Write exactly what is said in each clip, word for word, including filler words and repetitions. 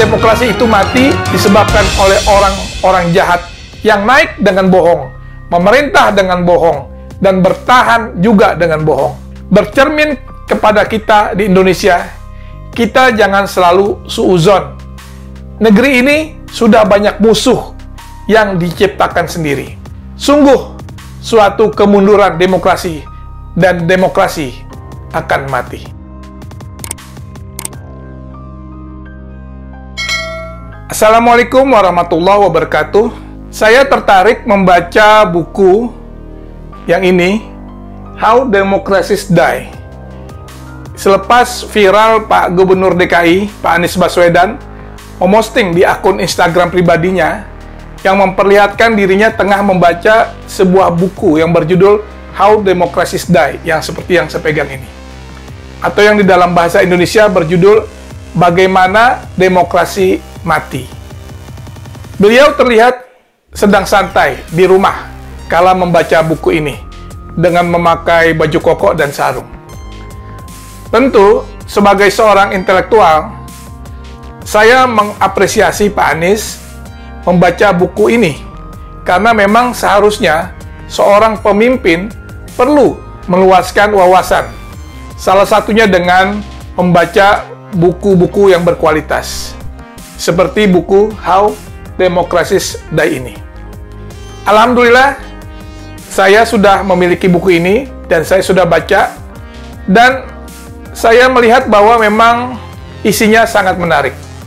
demokrasi itu mati disebabkan oleh orang-orang jahat yang naik dengan bohong, memerintah dengan bohong, dan bertahan juga dengan bohong. Bercermin kepada kita di Indonesia, kita jangan selalu suuzon. Negeri ini sudah banyak musuh yang diciptakan sendiri. Sungguh suatu kemunduran demokrasi, dan demokrasi akan mati. Assalamualaikum warahmatullahi wabarakatuh. Saya tertarik membaca buku yang ini, How Democracies Die. Selepas viral Pak Gubernur D K I, Pak Anies Baswedan, memosting di akun Instagram pribadinya yang memperlihatkan dirinya tengah membaca sebuah buku yang berjudul How Democracies Die, yang seperti yang saya pegang ini. Atau yang di dalam bahasa Indonesia berjudul Bagaimana Demokrasi Mati. Beliau terlihat sedang santai di rumah kala membaca buku ini dengan memakai baju koko dan sarung. Tentu, sebagai seorang intelektual, saya mengapresiasi Pak Anies membaca buku ini, karena memang seharusnya seorang pemimpin perlu meluaskan wawasan, salah satunya dengan membaca buku-buku yang berkualitas, seperti buku How Democracies Die ini. Alhamdulillah, saya sudah memiliki buku ini, dan saya sudah baca, dan saya melihat bahwa memang isinya sangat menarik.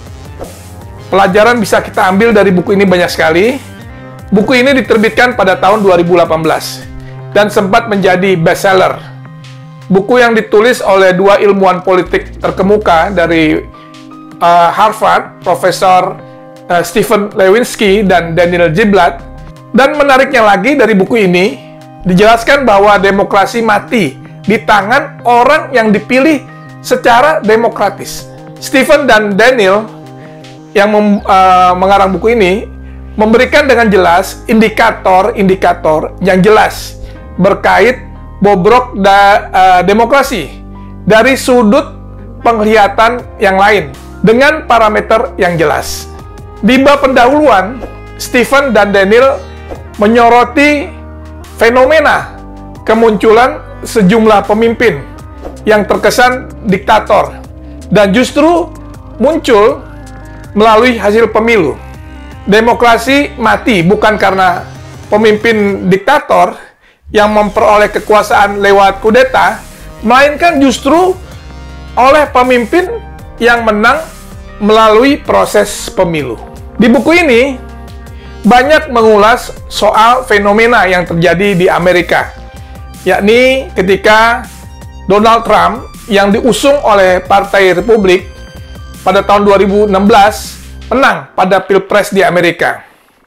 Pelajaran bisa kita ambil dari buku ini banyak sekali. Buku ini diterbitkan pada tahun dua ribu delapan belas dan sempat menjadi bestseller. Buku yang ditulis oleh dua ilmuwan politik terkemuka dari uh, Harvard, Profesor uh, Stephen Lewinsky dan Daniel Ziblatt. Dan menariknya lagi, dari buku ini dijelaskan bahwa demokrasi mati di tangan orang yang dipilih secara demokratis. Stephen dan Daniel yang mem, uh, mengarang buku ini memberikan dengan jelas indikator-indikator yang jelas berkait bobrok da, uh, demokrasi dari sudut penglihatan yang lain dengan parameter yang jelas. Di bab pendahuluan, Stephen dan Daniel menyoroti fenomena kemunculan sejumlah pemimpin yang terkesan diktator dan justru muncul melalui hasil pemilu. Demokrasi mati bukan karena pemimpin diktator yang memperoleh kekuasaan lewat kudeta, melainkan justru oleh pemimpin yang menang melalui proses pemilu. Di buku ini banyak mengulas soal fenomena yang terjadi di Amerika, yakni ketika Donald Trump yang diusung oleh Partai Republik pada tahun dua ribu enam belas menang pada Pilpres di Amerika.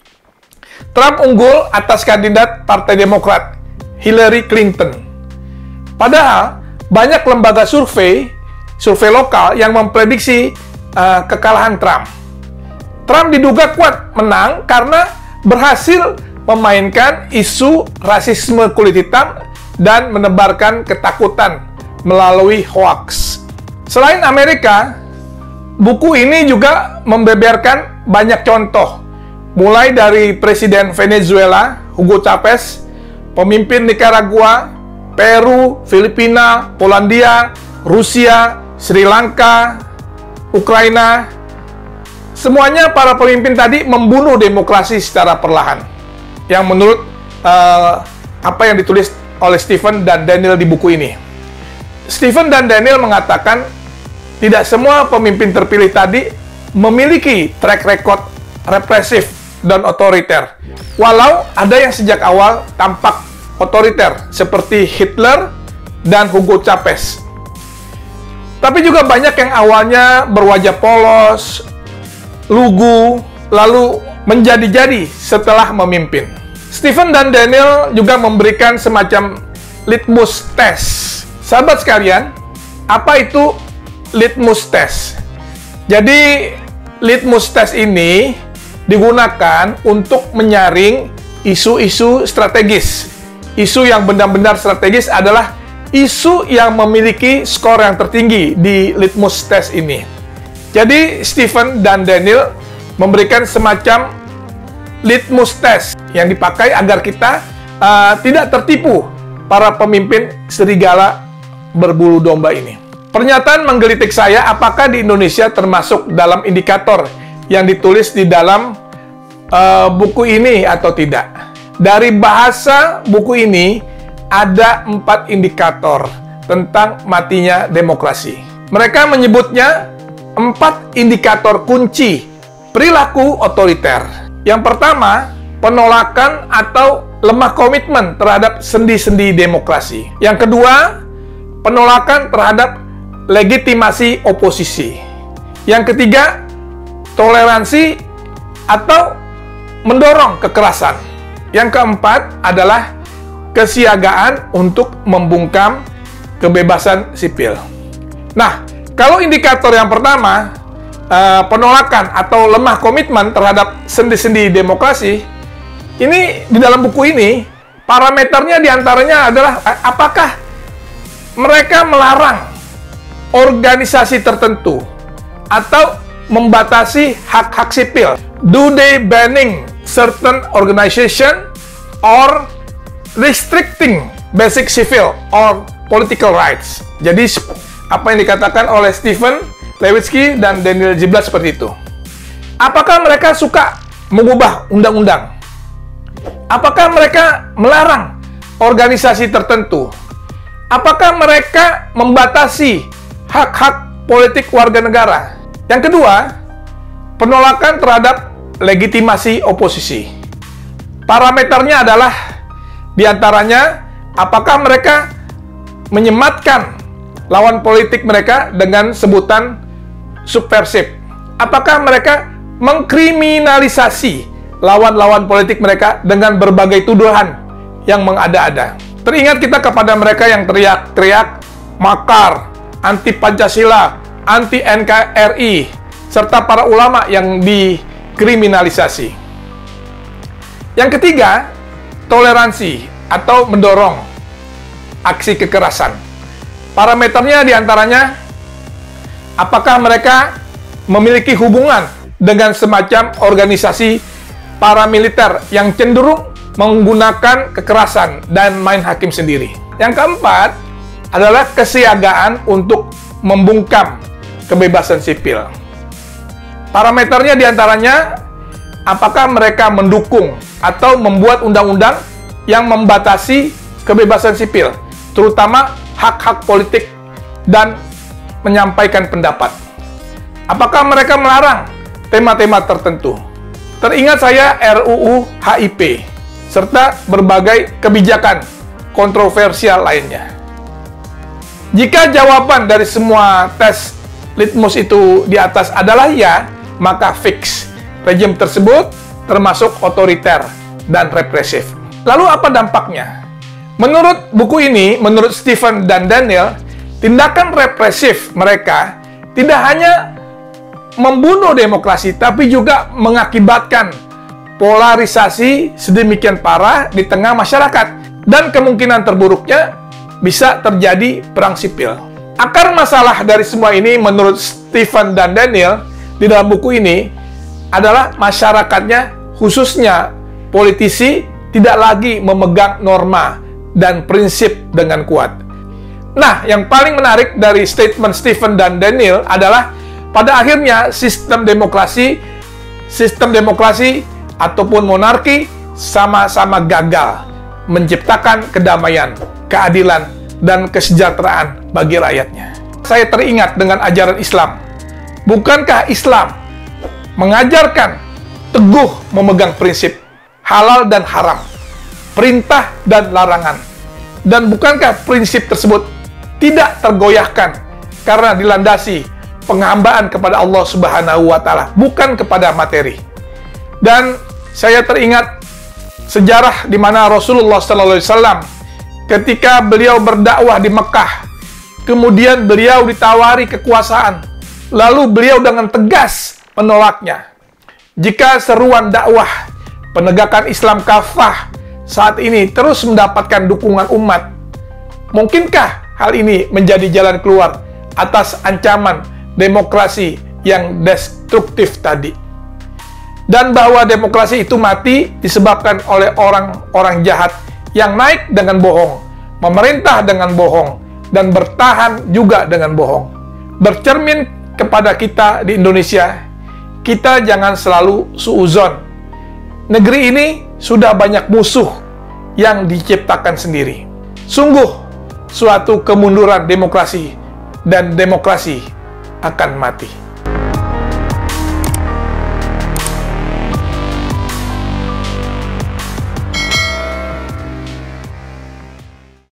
Trump unggul atas kandidat Partai Demokrat, Hillary Clinton. Padahal, banyak lembaga survei, survei lokal yang memprediksi uh, kekalahan Trump. Trump diduga kuat menang karena berhasil memainkan isu rasisme kulit hitam dan menebarkan ketakutan melalui hoaks. Selain Amerika, buku ini juga membeberkan banyak contoh, mulai dari Presiden Venezuela, Hugo Chavez, pemimpin Nicaragua, Peru, Filipina, Polandia, Rusia, Sri Lanka, Ukraina. Semuanya para pemimpin tadi membunuh demokrasi secara perlahan. Yang menurut uh, apa yang ditulis oleh Stephen dan Daniel di buku ini. Stephen dan Daniel mengatakan tidak semua pemimpin terpilih tadi memiliki track record represif dan otoriter. Walau ada yang sejak awal tampak otoriter seperti Hitler dan Hugo Chavez. Tapi juga banyak yang awalnya berwajah polos, lugu, lalu menjadi-jadi setelah memimpin. Stephen dan Daniel juga memberikan semacam litmus test. Sahabat sekalian, apa itu litmus test? Jadi, litmus test ini digunakan untuk menyaring isu-isu strategis. Isu yang benar-benar strategis adalah isu yang memiliki skor yang tertinggi di litmus test ini. Jadi Stephen dan Daniel memberikan semacam litmus test yang dipakai agar kita uh, tidak tertipu para pemimpin serigala berbulu domba ini. Pernyataan menggelitik saya, apakah di Indonesia termasuk dalam indikator yang ditulis di dalam uh, buku ini atau tidak. Dari bahasa buku ini ada empat indikator tentang matinya demokrasi. Mereka menyebutnya empat indikator kunci perilaku otoriter. Yang pertama, penolakan atau lemah komitmen terhadap sendi-sendi demokrasi. Yang kedua, penolakan terhadap legitimasi oposisi. Yang ketiga, toleransi atau mendorong kekerasan. Yang keempat adalah kesiagaan untuk membungkam kebebasan sipil. Nah, kalau indikator yang pertama, eh, penolakan atau lemah komitmen terhadap sendi-sendi demokrasi, ini di dalam buku ini, parameternya diantaranya adalah eh, apakah mereka melarang organisasi tertentu atau membatasi hak-hak sipil. Do they banning certain organization or restricting basic civil or political rights? Jadi apa yang dikatakan oleh Stephen Lewitsky dan Daniel Ziblatt seperti itu. Apakah mereka suka mengubah undang-undang? Apakah mereka melarang organisasi tertentu? Apakah mereka membatasi hak-hak politik warga negara? Yang kedua, penolakan terhadap legitimasi oposisi. Parameternya adalah diantaranya apakah mereka menyematkan lawan politik mereka dengan sebutan subversif. Apakah mereka mengkriminalisasi lawan-lawan politik mereka dengan berbagai tuduhan yang mengada-ada. Teringat kita kepada mereka yang teriak-teriak makar, anti Pancasila, anti N K R I, serta para ulama yang dikriminalisasi. Yang ketiga, toleransi atau mendorong aksi kekerasan. Parameternya diantaranya, apakah mereka memiliki hubungan dengan semacam organisasi paramiliter yang cenderung menggunakan kekerasan dan main hakim sendiri. Yang keempat adalah kesiagaan untuk membungkam kebebasan sipil. Parameternya diantaranya, apakah mereka mendukung atau membuat undang-undang yang membatasi kebebasan sipil, terutama hak-hak politik dan menyampaikan pendapat. Apakah mereka melarang tema-tema tertentu? Teringat saya R U U H I P, serta berbagai kebijakan kontroversial lainnya. Jika jawaban dari semua tes litmus itu di atas adalah ya, maka fix rejim tersebut termasuk otoriter dan represif. Lalu apa dampaknya? Menurut buku ini, menurut Stephen dan Daniel, tindakan represif mereka tidak hanya membunuh demokrasi, tapi juga mengakibatkan polarisasi sedemikian parah di tengah masyarakat. Dan kemungkinan terburuknya bisa terjadi perang sipil. Akar masalah dari semua ini menurut Stephen dan Daniel di dalam buku ini adalah masyarakatnya, khususnya politisi, tidak lagi memegang norma dan prinsip dengan kuat. Nah, yang paling menarik dari statement Stephen dan Daniel adalah pada akhirnya sistem demokrasi, sistem demokrasi ataupun monarki sama-sama gagal menciptakan kedamaian, keadilan, dan kesejahteraan bagi rakyatnya. Saya teringat dengan ajaran Islam. Bukankah Islam mengajarkan teguh memegang prinsip halal dan haram, perintah dan larangan? Dan bukankah prinsip tersebut tidak tergoyahkan karena dilandasi penghambaan kepada Allah Subhanahu wa Ta'ala, bukan kepada materi? Dan saya teringat sejarah di mana Rasulullah Sallallahu Alaihi Wasallam ketika beliau berdakwah di Mekah, kemudian beliau ditawari kekuasaan, lalu beliau dengan tegas menolaknya. Jika seruan dakwah penegakan Islam kafah saat ini terus mendapatkan dukungan umat, mungkinkah hal ini menjadi jalan keluar atas ancaman demokrasi yang destruktif tadi. Dan bahwa demokrasi itu mati disebabkan oleh orang-orang jahat yang naik dengan bohong, memerintah dengan bohong, dan bertahan juga dengan bohong. Bercermin kepada kita di Indonesia, kita jangan selalu suuzon. Negeri ini sudah banyak musuh yang diciptakan sendiri. Sungguh suatu kemunduran demokrasi, dan demokrasi akan mati.